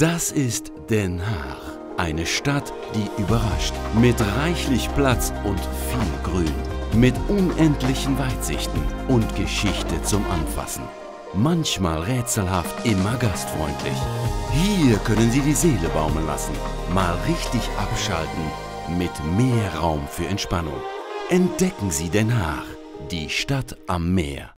Das ist Den Haag. Eine Stadt, die überrascht. Mit reichlich Platz und viel Grün. Mit unendlichen Weitsichten und Geschichte zum Anfassen. Manchmal rätselhaft, immer gastfreundlich. Hier können Sie die Seele baumeln lassen. Mal richtig abschalten mit mehr Raum für Entspannung. Entdecken Sie Den Haag, die Stadt am Meer.